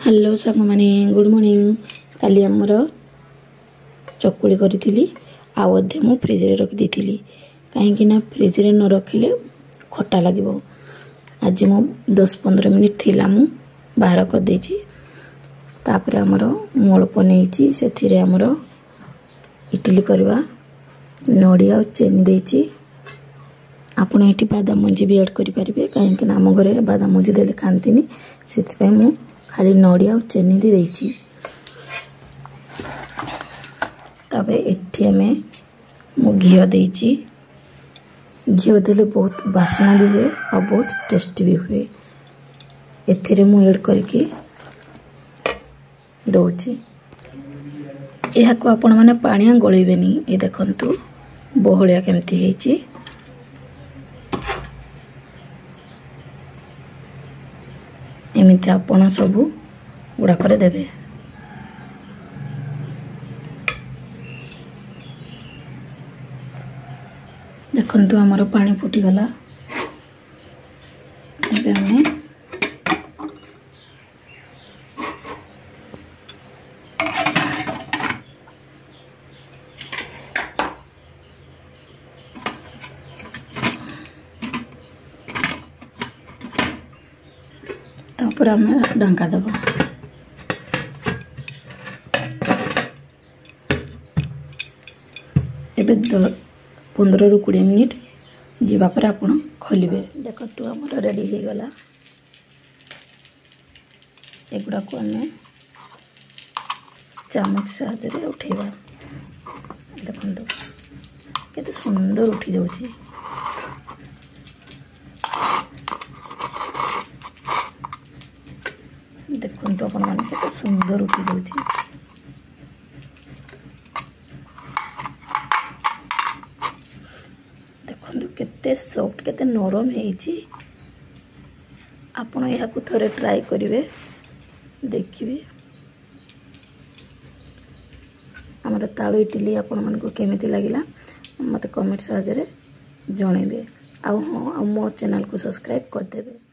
Hello सांग मैंने good morning. काली आमर चकुली करी आधे मु फ्रिज रे रखी दी कहीं फ्रिज रे न रखिले खट्टा लगे। आज मु 10-15 मिनिट थिला मु बाहर कर देछि। तापर आमर मोड़ बनेछि से आमर इडली करवा नड़िया और चेनी देछि। आपण ये बादाम मंजी भी ऐड करें कहीं आम घर बादाम मंजी देले खाती से मु खाली नड़िया और चेनी देछि। तापर एठी हमें मु घी देछि। घी देले बहुत बासना भी हुए और बहुत टेस्टी भी हुए। एथिरे मु ऐड करके दउछि। यह को आपण माने पानिया गळेबेनी। ए देखंतु बहलिया केमती हेछि। एमिति आपण सबू गुड़ा करे देबे। देखंतु हमर पानी फुटी गला। एबे हमें तापर हमें ढंका देबो। एबे 15-20 मिनिट जीवा पर आपण खोलिबे। देखतु हमर रेडी हो गला। एगुडा को हमें चामच साहाय्य उठेबा। देखंतु केते सुंदर उठी जाउची। देखंतु आपण माने केते सुंदर उठी जाउची। देखंतु केते सॉफ्ट केते नरम हेछि। आपण या को थोड़े ट्राई करिवे देखिबे। हमर ताळो इडली आपण मन को केमिति लागिला मते कमेंट साहाय्य रे जणेबे। आ मो चैनल को सब्सक्राइब कर देबे।